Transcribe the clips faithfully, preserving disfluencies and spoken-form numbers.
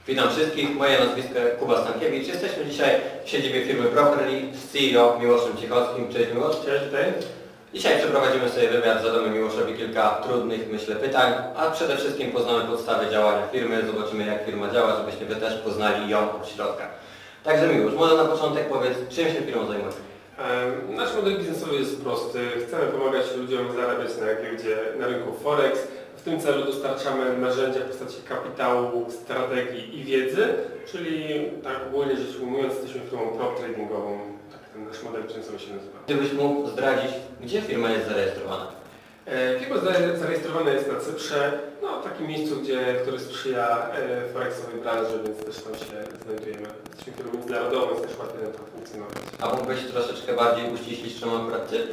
Witam wszystkich, moje nazwisko Kuba Stankiewicz. Jesteśmy dzisiaj w siedzibie firmy Brokerly z C E O Miłoszem Cichockim. Cześć Miłosz. Cześć, tutaj. Dzisiaj przeprowadzimy sobie wywiad, zadamy Miłoszowi kilka trudnych, myślę, pytań, a przede wszystkim poznamy podstawy działania firmy, zobaczymy jak firma działa, żebyście Wy też poznali ją od środka. Także Miłosz, może na początek powiedz, czym się firmą zajmuje? Nasz model biznesowy jest prosty. Chcemy pomagać ludziom zarabiać na giełdzie, na rynku Forex. W tym celu dostarczamy narzędzia w postaci kapitału, strategii i wiedzy, czyli tak ogólnie rzecz ujmując, jesteśmy firmą prop tradingową. Tak ten nasz model biznesowy się nazywa. Gdybyś mógł zdradzić, gdzie firma jest zarejestrowana? Firma zarejestrowana jest na Cyprze, no w takim miejscu, gdzie, które sprzyja forexowej branży, więc też tam się znajdujemy. Jesteśmy firmą międzynarodową, więc też łatwiej nam tam funkcjonować. A mógłbyś troszeczkę bardziej uściślić, czemu akurat Cypr?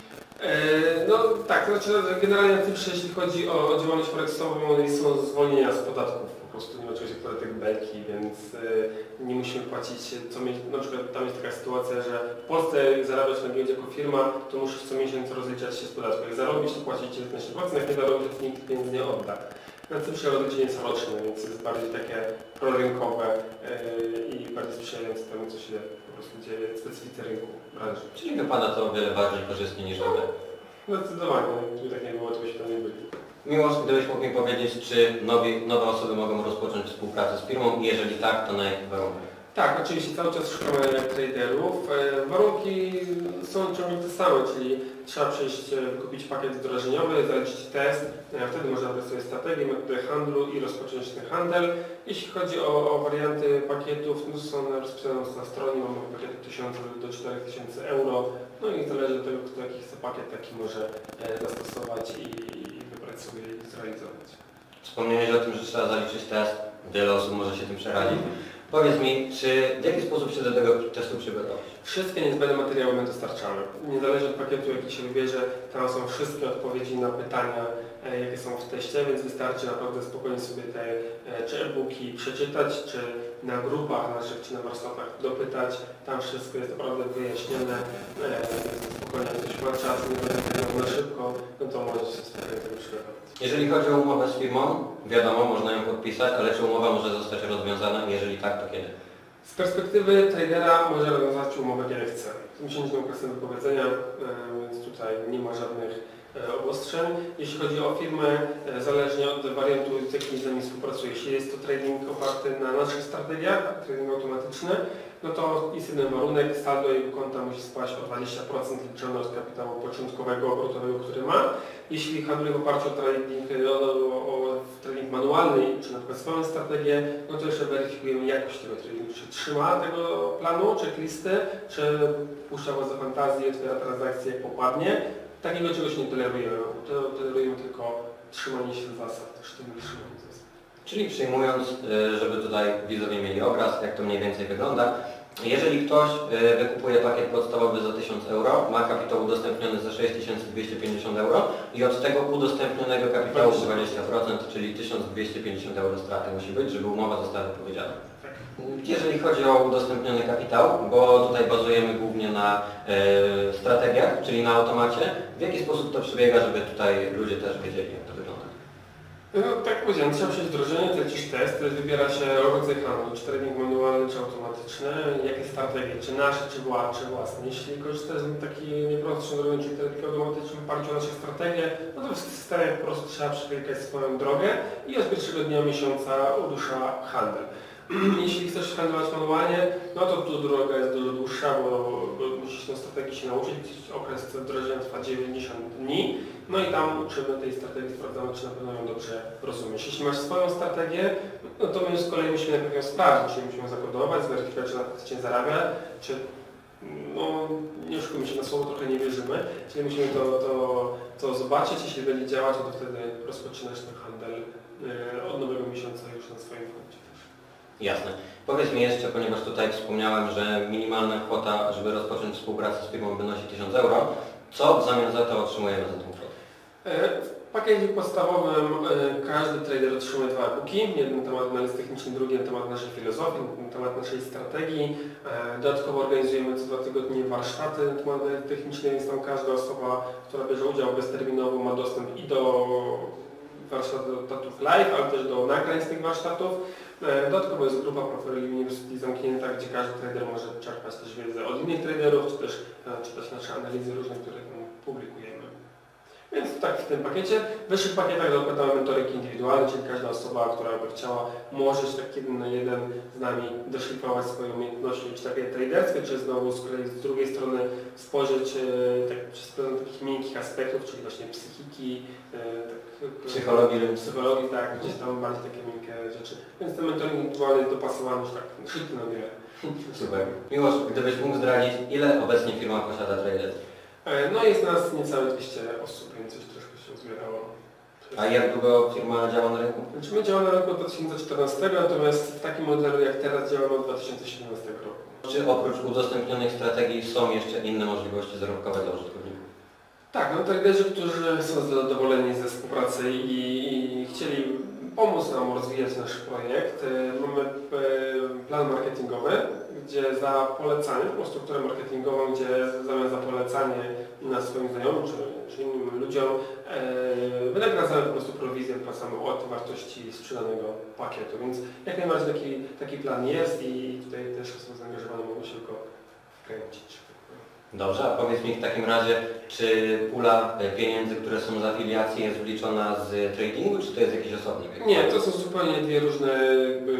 No tak, to znaczy generalnie na Cyprze, jeśli chodzi o, o działalność forexową, są zwolnienia z podatków. Po prostu nie ma czegoś jak podatek belki, więc nie musimy płacić co miesiąc. Na przykład tam jest taka sytuacja, że w Polsce jak zarabiasz na giełdzie jako firma, to musisz co miesiąc rozliczać się z podatku. Jak zarobisz, to płacić dziewiętnaście procent, jak nie zarobisz, to nikt pieniędzy nie odda. Na Cyprze rozliczenie jest roczne, więc jest bardziej takie prorynkowe i bardziej sprzyjające temu, co się po prostu dzieje w specyfice rynku branży. Czyli wypada to o wiele bardziej korzystnie niż my. Zdecydowanie, gdyby tak nie było, to byśmy tam nie byli. Miłosz, gdybyś mógł mi powiedzieć, czy nowi, nowe osoby mogą rozpocząć współpracę z firmą i jeżeli tak, to na jakich warunkach? Tak, oczywiście cały czas szukamy traderów. Warunki są ciągle te same, czyli trzeba przyjść, wykupić pakiet wdrożeniowy, zaliczyć test, wtedy można wybrać sobie strategię, metodę handlu i rozpocząć ten handel. Jeśli chodzi o, o warianty pakietów, no są one rozpisane na stronie, mamy pakiety tysiąc do czterech tysięcy euro, no i zależy od tego, kto jaki chce pakiet, taki może zastosować i, i wybrać sobie i zrealizować. Wspomniałeś o tym, że trzeba zaliczyć test, wiele osób może się tym przerazić. Powiedz mi, czy w jaki sposób się do tego testu przygotować? Wszystkie niezbędne materiały my dostarczamy. Niezależnie od pakietu, jaki się wybierze, tam są wszystkie odpowiedzi na pytania, jakie są w teście, więc wystarczy naprawdę spokojnie sobie te czy e-booki przeczytać, czy na grupach naszych, czy na warsztatach dopytać. Tam wszystko jest naprawdę wyjaśnione. Spokojnie, jak ktoś ma czas, nie będzie na szybko, no to może się spokojnie tego przygotować. Jeżeli chodzi o umowę z firmą, wiadomo, można ją podpisać, ale czy umowa może zostać rozwiązana? Jeżeli tak, to kiedy? Z perspektywy tradera może rozwiązać umowę kiedy chce. miesięczną okresem wypowiedzenia, więc tutaj nie ma żadnych obostrzeń. Jeśli chodzi o firmę, zależnie od wariantu, z jakim z nami współpracuje, jeśli jest to trading oparty na naszych strategiach, trading automatyczny, no to jest jeden warunek, saldo jego konta musi spaść o dwadzieścia procent liczone od kapitału początkowego, obrotowego, który ma. Jeśli handluje w oparciu o trading, o, o, o trading manualny, czy na przykład swoją strategię, no to jeszcze weryfikujemy jakość tego tradingu, czy trzyma tego planu, checklisty, czy puszcza was do fantazji, otwiera transakcje jak popadnie. Takiego czegoś nie tolerujemy. Tolerujemy tylko trzymanie się zasad, sztywne trzymanie zasad. Czyli przyjmując, żeby tutaj widzowie mieli obraz, jak to mniej więcej wygląda, jeżeli ktoś wykupuje pakiet podstawowy za tysiąc euro, ma kapitał udostępniony za sześć tysięcy dwieście pięćdziesiąt euro i od tego udostępnionego kapitału dwadzieścia procent, czyli tysiąc dwieście pięćdziesiąt euro straty musi być, żeby umowa została wypowiedziana. Jeżeli chodzi o udostępniony kapitał, bo tutaj bazujemy głównie na e, strategiach, czyli na automacie, w jaki sposób to przebiega, żeby tutaj ludzie też wiedzieli, jak to wygląda? No tak jak powiedziałem, trzeba przejść wdrożenie, to jakiś test, wybiera się rodzaj handlu, czy trading manualny, czy automatyczny, jakie strategie, czy nasze, czy, wła, czy własne. Jeśli korzystasz z takiej nieprostszej drogi, czyli trading automatyczny w oparciu o nasze strategie, no to w systemie po prostu trzeba przeklikać swoją drogę i od pierwszego dnia miesiąca urusza handel. Jeśli chcesz handlować manualnie, no to tu droga jest dużo dłuższa, bo, bo musisz tę strategię się nauczyć. Okres wdrożenia trwa dziewięćdziesiąt dni, no i tam uczymy tej strategii, sprawdzamy, czy na pewno ją dobrze rozumiesz. Jeśli masz swoją strategię, no to my z kolei musimy najpierw ją sprawdzić, czyli musimy ją zakodować, zweryfikować, czy na faktycznie zarabia, czy no nie oszukujmy się, na słowo trochę nie wierzymy, czyli musimy to, to, to zobaczyć, jeśli będzie działać, to wtedy rozpoczynasz ten handel od nowego miesiąca już na swoim koncie. Jasne. Powiedz mi jeszcze, ponieważ tutaj wspomniałem, że minimalna kwota, żeby rozpocząć współpracę z firmą wynosi tysiąc euro, co w zamian za to otrzymujemy za tą kwotę? W pakiecie podstawowym każdy trader otrzymuje dwa e-booki. Jeden temat analizy technicznej, drugi temat naszej filozofii, temat naszej strategii. Dodatkowo organizujemy co dwa tygodnie warsztaty na temat technicznej, więc tam każda osoba, która bierze udział bezterminowo, ma dostęp i do warsztatów live, ale też do nagrań z tych warsztatów. Dodatkowo jest grupa Profile University zamknięta, gdzie każdy trader może czerpać też wiedzę od innych traderów, czy też czytać nasze analizy różne, które publikujemy. Więc tak w tym pakiecie. W wyższych pakietach dokładamy mentoring indywidualny, czyli każda osoba, która by chciała, może tak jeden na jeden z nami doszlifować swoje umiejętności, czy takie traderskie, czy znowu z, kolei z drugiej strony spojrzeć e, tak, przez pryzmat takich miękkich aspektów, czyli właśnie psychiki, e, tak, Psychologii, psychologii, tak, gdzieś tam bardziej takie miękkie rzeczy. Więc ten mentoring indywidualny jest dopasowany już tak szybko na wiele. Super. Miłosz, gdybyś mógł zdradzić, ile obecnie firma posiada traderów? No jest nas niecałe dwieście osób, więc coś troszkę się uzbierało. A jak długo firma działa na rynku? Znaczy my działamy na rynku od dwa tysiące czternastego, natomiast w takim modelu jak teraz działamy od dwa tysiące siedemnastego roku. Czy oprócz udostępnionych strategii są jeszcze inne możliwości zarobkowe dla użytkowników? Tak, no traderzy, którzy są zadowoleni ze współpracy i, i chcieli pomóc nam rozwijać nasz projekt, mamy plan marketingowy, gdzie za polecanie, po prostu strukturę marketingową, gdzie zamiast za polecanie na swoim znajomym czy, czy innym ludziom e, wynagradzamy po prostu prowizję, wpłacamy od wartości sprzedanego pakietu. Więc jak najbardziej taki, taki plan jest i tutaj też osoby zaangażowane mogą się go wkręcić. Dobrze, a powiedz mi w takim razie, czy pula pieniędzy, które są z afiliacji jest wliczona z tradingu, czy to jest jakiś osobnik? Nie, to są zupełnie dwie różne jakby,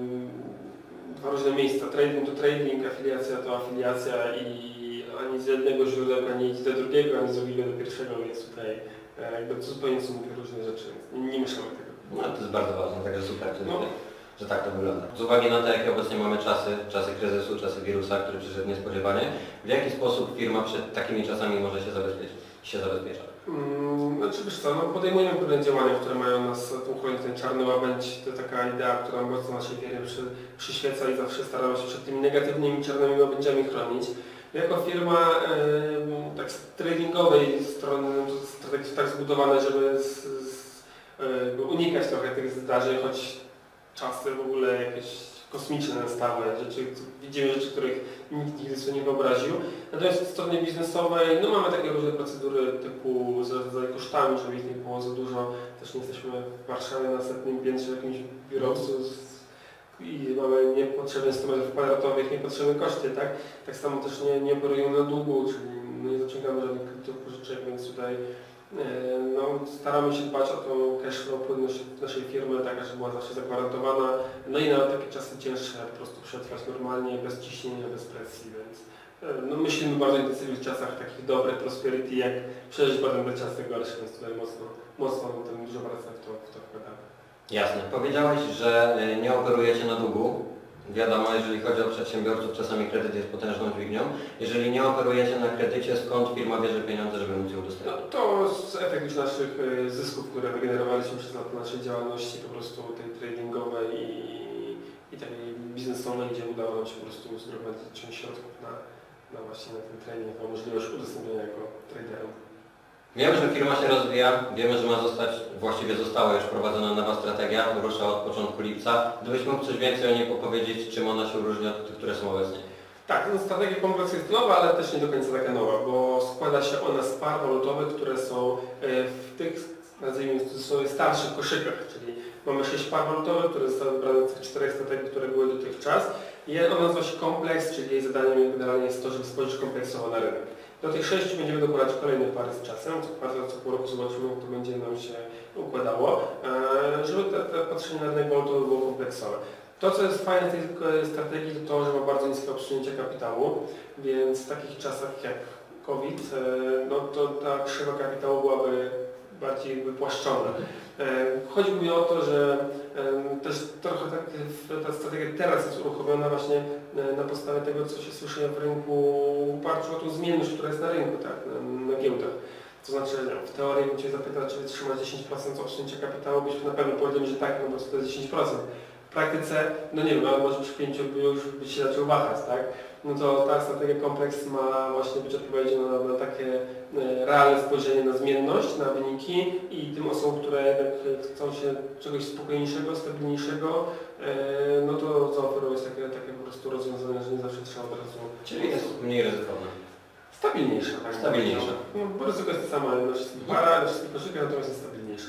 dwa różne miejsca. Trading to trading, afiliacja to afiliacja i ani z jednego źródła, ani z drugiego, ani z drugiego do pierwszego, więc tutaj jakby to zupełnie są dwie różne rzeczy, nie, nie mieszamy tego. No to jest bardzo ważne, także super, że, No. że tak to wygląda. Z uwagi na to, jakie obecnie mamy czasy, czasy kryzysu, czasy wirusa, który przyszedł niespodziewanie, w jaki sposób firma przed takimi czasami może się zabezpieczyć? Się zabezpiecza? Hmm, znaczy wiesz co, no podejmujemy pewne działania, które mają nas uchronić ten czarny łabędź. To taka idea, która mocno naszej firmie przy, przyświeca i zawsze staramy się przed tymi negatywnymi czarnymi łabędziami chronić. Jako firma e, tak z tradingowej strony strategia tak zbudowane, żeby z, z, e, unikać trochę tych zdarzeń, choć czasy w ogóle jakieś kosmiczne nastały, rzeczy, widzimy rzeczy, których nikt nigdy sobie nie wyobraził. Natomiast od strony biznesowej, no mamy takie różne procedury typu z, z kosztami, żeby ich nie było za dużo. Też nie jesteśmy w Warszawie na setnym piętrze w jakimś biurowcu z, i mamy niepotrzebne sto metrów kwadratowych, niepotrzebne koszty, tak? Tak samo też nie, nie operujemy na długu, czyli nie zaciągamy żadnych kredytów pożyczek, więc tutaj no, staramy się dbać o tą cash flow płynność naszej firmy, taka, żeby była zawsze zagwarantowana. No i na takie czasy cięższe po prostu przetrwać normalnie, bez ciśnienia, bez presji, więc no, myślimy bardzo intensywnie w czasach takich dobrych prosperity, jak przeżyć potem te czasy gorsze, więc tutaj mocno, mocno tam dużo pracy w to, w to wkładamy. Jasne. Powiedziałeś, że nie operujecie na długu. Wiadomo, jeżeli chodzi o przedsiębiorców, czasami kredyt jest potężną dźwignią. Jeżeli nie operujecie na kredycie, skąd firma bierze pieniądze, żeby móc je udostępnić? No, to jest efekt już naszych zysków, które wygenerowaliśmy przez lata naszej działalności, po prostu tej tradingowej i, i takiej biznesowej, gdzie udało nam się po prostu zgromadzić część środków na, na właśnie na ten trading, na możliwość udostępnienia jako traderom. Wiemy, że firma się rozwija, wiemy, że ma zostać, właściwie została już prowadzona nowa strategia, rusza od początku lipca. Gdybyś mógł coś więcej o niej opowiedzieć, czym ona się różni od tych, które są obecnie? Tak, no, strategia kompleks jest nowa, ale też nie do końca taka nowa, bo składa się ona z par walutowych, które są w tych, nazwijmy to, starszych koszykach, czyli mamy sześć par walutowych, które zostały wybrane z tych czterech strategii, które były dotychczas. I ona nazywa się kompleks, czyli jej zadaniem generalnie jest to, żeby spojrzeć kompleksowo na rynek. Do tych sześciu będziemy dokładać kolejne pary z czasem, co kwartał, co pół roku zobaczymy, jak to będzie nam się układało, żeby te, te patrzenie na rynek walutowy było kompleksowe. To, co jest fajne w tej strategii, to to, że ma bardzo niskie obsunięcie kapitału, więc w takich czasach jak COVID, no to ta krzywa kapitału byłaby bardziej wypłaszczona. Chodzi mi o to, że też trochę tak, ta strategia teraz jest uruchomiona właśnie na podstawie tego, co się słyszy w rynku w oparciu o tą zmienność, która jest na rynku, tak, na, na giełdach. To znaczy, w teorii bym Cię zapytał, czy wytrzymać dziesięć procent obsunięcia kapitału, byśmy na pewno powiedzieli, że tak, no bo to jest dziesięć procent. W praktyce, no nie wiem, ale może przy pięciu by już by się zaczął wahać, tak? No to ta strategia kompleks ma właśnie być odpowiedzią na, na takie realne spojrzenie na zmienność, na wyniki i tym osobom, które jednak chcą się czegoś spokojniejszego, stabilniejszego, no to zaoferować takie, takie po prostu rozwiązania, że nie zawsze trzeba od razu... Czyli jest mniej ryzykowne. Stabilniejsza, tak? Stabilniejsza. No, bo ryzyko jest to samo na wszystkich parach, na wszystkich koszykach, natomiast jest stabilniejsze.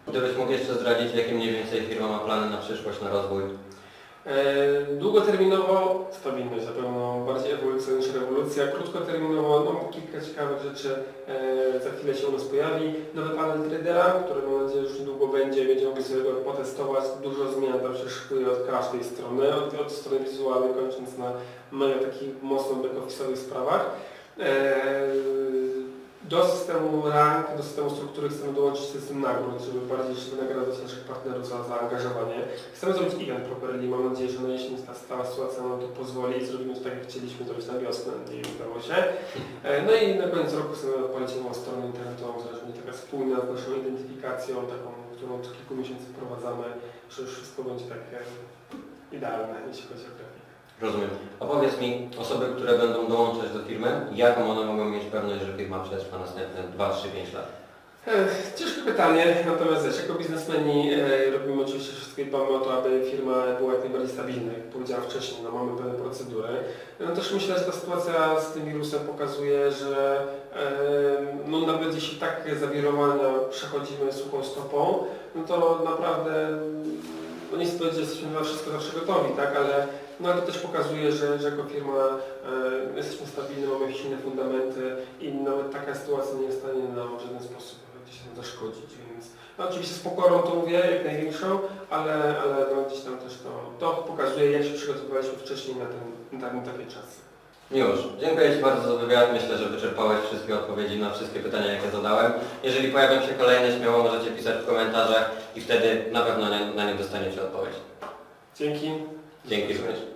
Gdybyś mógł jeszcze zdradzić, jakie mniej więcej firma ma plany na przyszłość, na rozwój? E, Długoterminowo stabilność, na pewno bardziej ewolucja niż rewolucja. Krótkoterminowo no, kilka ciekawych rzeczy e, za chwilę się u nas pojawi. Nowy panel tradera, który mam nadzieję, że już niedługo będzie, będziemy mogli sobie go potestować. Dużo zmian tam się szykuje od każdej strony, od, od strony wizualnej, kończąc na mega takich mocno back-office'owych sprawach. E, Do systemu rank, do systemu struktury chcemy dołączyć system nagród, żeby bardziej się wynagradzać naszych partnerów za zaangażowanie. Chcemy zrobić event properly, mam nadzieję, że na jesień ta stała sytuacja nam to pozwoli i zrobimy to tak jak chcieliśmy zrobić na wiosnę, nie udało się. No i na koniec roku chcemy odpalić nową stronę internetową, która będzie taka spójna z naszą identyfikacją, taką, którą od kilku miesięcy wprowadzamy, że już wszystko będzie takie idealne, jeśli chodzi o grafikę. Rozumiem. A powiedz mi, osoby, które będą dołączać do firmy, jaką one mogą mieć pewność, że firma przetrwa następne dwa, trzy, pięć lat? Ech, ciężkie pytanie, natomiast wiesz, jako biznesmeni e, robimy oczywiście wszystko i dbamy o to, aby firma była jak najbardziej stabilna, jak powiedziałem wcześniej, no, mamy pewne procedury. No też myślę, że ta sytuacja z tym wirusem pokazuje, że e, no, nawet jeśli takie zawirowania przechodzimy suchą stopą, no to naprawdę, no nie chcę powiedzieć, że jesteśmy na wszystko zawsze gotowi, tak, ale no ale to też pokazuje, że, że jako firma e, jesteśmy stabilni, mamy silne fundamenty i nawet taka sytuacja nie jest w stanie nam w żaden sposób gdzieś tam zaszkodzić, więc no, oczywiście z pokorą to mówię, jak największą, ale, ale no, gdzieś tam też to, to pokazuje, jak się przygotowywaliśmy wcześniej na, ten, na, na takie czasy. Już. Dziękuję Ci bardzo za wywiad. Myślę, że wyczerpałeś wszystkie odpowiedzi na wszystkie pytania, jakie zadałem. Jeżeli pojawią się kolejne, śmiało możecie pisać w komentarzach i wtedy na pewno na nie dostaniecie odpowiedź. Dzięki. Dzięki również.